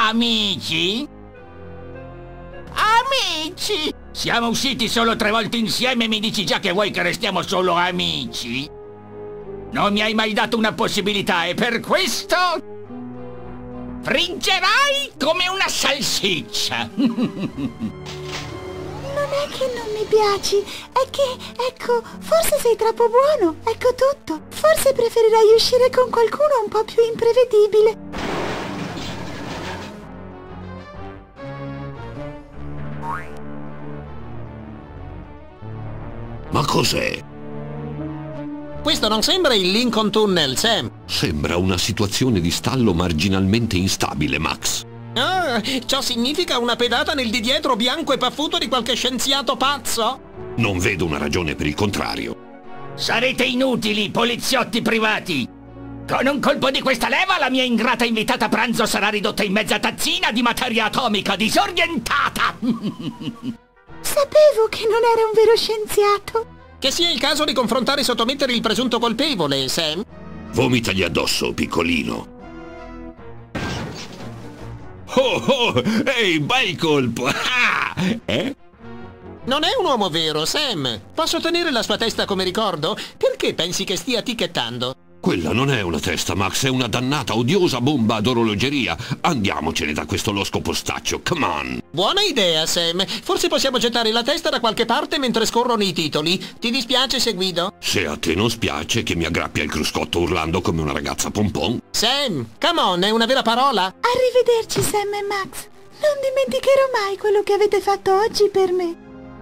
Amici? Amici? Siamo usciti solo 3 volte insieme e mi dici già che vuoi che restiamo solo amici? Non mi hai mai dato una possibilità e per questo... friggerai come una salsiccia! Non è che non mi piaci, è che, ecco, forse sei troppo buono, ecco tutto. Forse preferirai uscire con qualcuno un po' più imprevedibile. Ma cos'è? Questo non sembra il Lincoln Tunnel, Sam. Sembra una situazione di stallo marginalmente instabile, Max. Ah, ciò significa una pedata nel di dietro bianco e paffuto di qualche scienziato pazzo? Non vedo una ragione per il contrario. Sarete inutili, poliziotti privati! Con un colpo di questa leva la mia ingrata invitata a pranzo sarà ridotta in mezza tazzina di materia atomica disorientata! Sapevo che non era un vero scienziato. Che sia il caso di confrontare e sottomettere il presunto colpevole, Sam. Vomitagli addosso, piccolino. Oh, oh, ehi, bel colpo! Ah! Non è un uomo vero, Sam. Posso tenere la sua testa come ricordo? Perché pensi che stia ticchettando? Quella non è una testa, Max, è una dannata, odiosa bomba ad orologeria. Andiamocene da questo losco postaccio, come on! Buona idea, Sam. Forse possiamo gettare la testa da qualche parte mentre scorrono i titoli. Ti dispiace se guido? Se a te non spiace che mi aggrappia il cruscotto urlando come una ragazza pompon. Sam, come on, è una vera parola? Arrivederci, Sam e Max. Non dimenticherò mai quello che avete fatto oggi per me.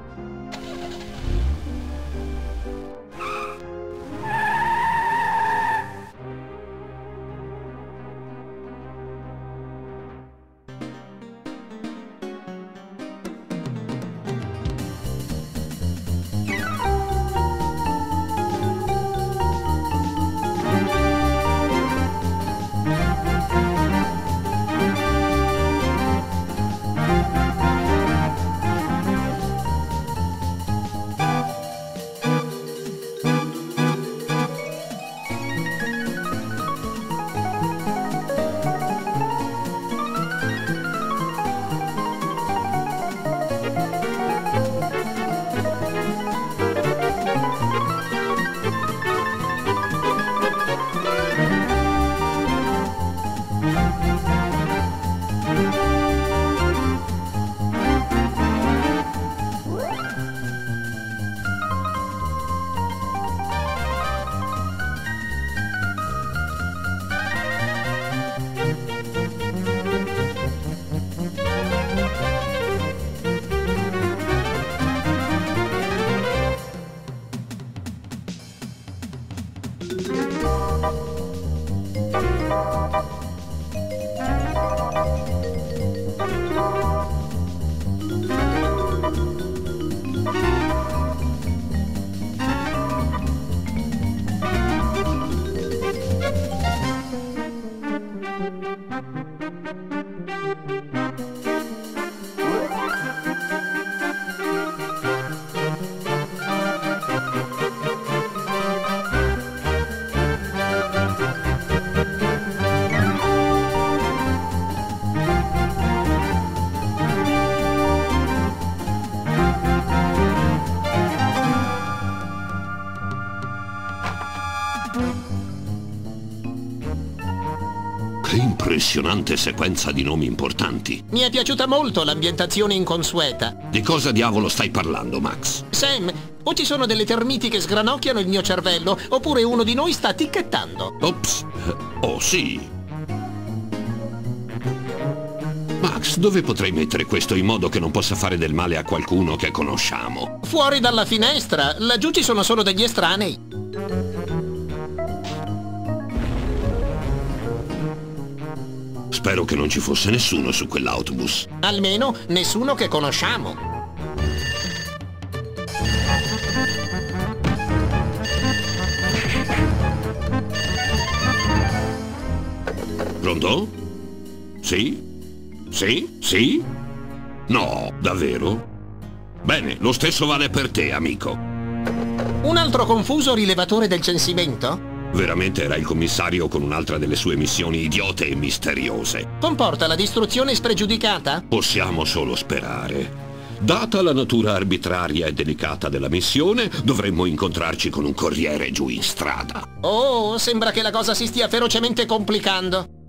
Che impressionante sequenza di nomi importanti. Mi è piaciuta molto l'ambientazione inconsueta. Di cosa diavolo stai parlando, Max? Sam, o ci sono delle termiti che sgranocchiano il mio cervello, oppure uno di noi sta ticchettando. Ops. Oh, sì. Max, dove potrei mettere questo in modo che non possa fare del male a qualcuno che conosciamo? Fuori dalla finestra. Laggiù ci sono solo degli estranei. Spero che non ci fosse nessuno su quell'autobus. Almeno nessuno che conosciamo. Pronto? Sì? Sì? Sì? No, davvero? Bene, lo stesso vale per te, amico. Un altro confuso rilevatore del censimento? Veramente era il commissario con un'altra delle sue missioni idiote e misteriose. Comporta la distruzione spregiudicata? Possiamo solo sperare. Data la natura arbitraria e delicata della missione, dovremmo incontrarci con un corriere giù in strada. Oh, sembra che la cosa si stia ferocemente complicando.